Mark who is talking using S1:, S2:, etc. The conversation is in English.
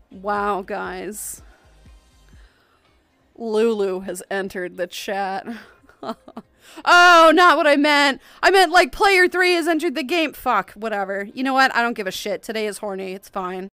S1: Wow, guys. Lulu has entered the chat. Oh, not what I meant. I meant like player 3 has entered the game. Fuck, whatever. You know what? I don't give a shit. Today is horny. It's fine.